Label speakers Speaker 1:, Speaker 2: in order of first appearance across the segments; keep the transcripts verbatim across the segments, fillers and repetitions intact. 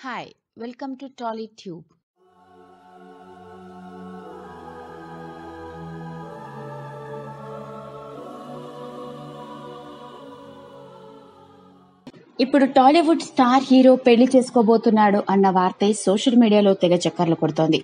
Speaker 1: Hi, welcome to TollyTube. ఇప్పుడు Tollywood star hero పెళ్లి చేసుకోబోతున్నాడు అన్న వార్త సోషల్ మీడియాలో తెగ చక్కర్లు కొడుతోంది.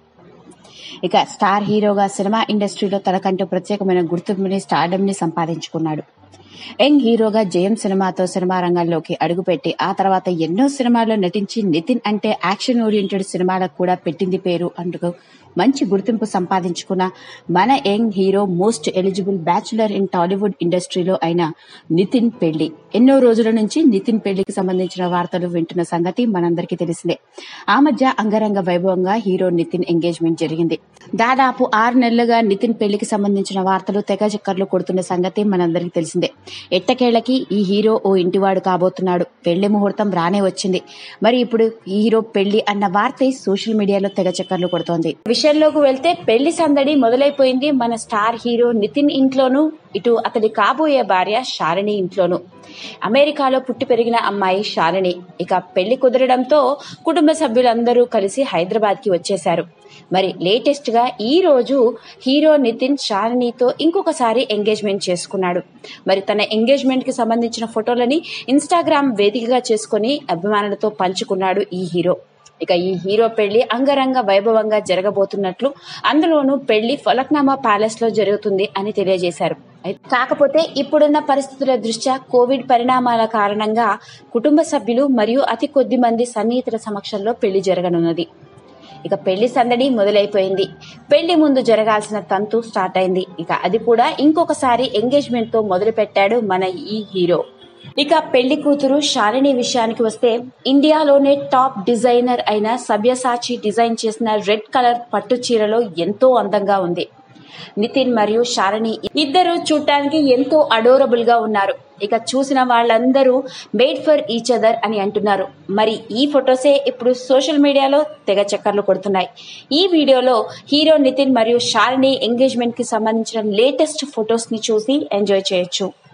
Speaker 1: ఇక స్టార్ హీరోగా సినిమా ఇండస్ట్రీలో తనకంటూ ప్రత్యేకమైన గుర్తింపుని స్టార్డమ్ ని సంపాదించుకున్నాడు. యంగ్ హీరోగా జయం సినిమాతో సినిమా రంగంలోకి అడుగుపెట్టి ఆ తర్వాత ఎన్నో సినిమాల్లో నటించి నితిన్ అంటే యాక్షన్ ఓరియంటెడ్ సినిమాలకు కూడా పెట్టింది పేరు అంటూ మంచి గుర్తింపు సంపాదించుకున్న మన young hero most eligible bachelor in Tollywood ఇండస్ట్రీలో అయిన నితిన్ పెళ్లి. ఎన్నో రోజుల నుంచి నితిన్ పెళ్లికి సంబంధించిన వార్తలు వింటున్న సంగతి మనందరికీ తెలిసిందే. ఆ మధ్య అంగరంగ వైభవంగా హీరో నితిన్ ఎంగేజ్మెంట్ జరిగింది. దాదాపు ఆరు నెలలుగా నితిన్ పెళ్లికి సంబంధించిన వార్తలు తెగ చక్కర్లు కొడుతున్న సంగతి మనందరికీ తెలిసిందే. ఎట్టకేళ్లకి ఈ హీరో ఓ ఇంటివాడు కాబోతున్నాడు. పెళ్లి ముహూర్తం రానే వచ్చింది. మరి ఇప్పుడు ఈ హీరో పెళ్లి అన్న వార్త సోషల్ మీడియాలో తెగ చక్కర్లు కొడుతోంది. విషయంలోకి వెళ్తే పెళ్లి సందడి మొదలైపోయింది మన స్టార్ హీరో నితిన్ ఇంట్లోనూ, ఇటు అతడి కాబోయే భార్య శాలిని ఇంట్లోనూ. అమెరికాలో పుట్టి పెరిగిన అమ్మాయి శాలిని. ఇక పెళ్లి కుదరడంతో కుటుంబ సభ్యులందరూ కలిసి హైదరాబాద్ కి వచ్చేశారు. మరి లేటెస్ట్ గా ఈ రోజు హీరో నితిన్ శాలినితో ఇంకొకసారి ఎంగేజ్మెంట్ చేసుకున్నాడు. మరి తన ఎంగేజ్మెంట్ కి సంబంధించిన ఫోటోలని ఇన్స్టాగ్రామ్ వేదికగా చేసుకుని అభిమానులతో పంచుకున్నాడు ఈ హీరో. ఇక ఈ హీరో పెళ్లి అంగరంగ వైభవంగా జరగబోతున్నట్లు, అందులోనూ పెళ్లి ఫలక్నామా ప్యాలెస్ లో జరుగుతుంది అని తెలియజేశారు. కాకపోతే ఇప్పుడున్న పరిస్థితుల దృష్ట్యా కోవిడ్ పరిణామాల కారణంగా కుటుంబ సభ్యులు మరియు అతి కొద్ది మంది సన్నిహితుల సమక్షంలో పెళ్లి జరగనున్నది. ఇక పెళ్లి సందడి మొదలైపోయింది. పెళ్లి ముందు జరగాల్సిన తంతు స్టార్ట్ అయింది. ఇక అది కూడా ఇంకొకసారి ఎంగేజ్మెంట్ తో మొదలు పెట్టాడు మన ఈ హీరో. ఇక పెళ్లి కూతురు శాలిని విషయానికి వస్తే, ఇండియాలోనే టాప్ డిజైనర్ అయిన సబ్యసాచి డిజైన్ చేసిన రెడ్ కలర్ పట్టు చీరలో ఎంతో అందంగా ఉంది. నితిన్ మరియు శాలిని ఇద్దరు చూడటానికి ఎంతో అడోరబుల్ గా ఉన్నారు. ఇక చూసిన వాళ్ళందరూ మేడ్ ఫర్ ఈచ్ అదర్ అని అంటున్నారు. మరి ఈ ఫొటోసే ఇప్పుడు సోషల్ మీడియాలో తెగ చక్కర్లు కొడుతున్నాయి. ఈ వీడియోలో హీరో నితిన్ మరియు శాలిని ఎంగేజ్మెంట్ కి సంబంధించిన లేటెస్ట్ ఫొటోస్ ని చూసి ఎంజాయ్ చేయొచ్చు.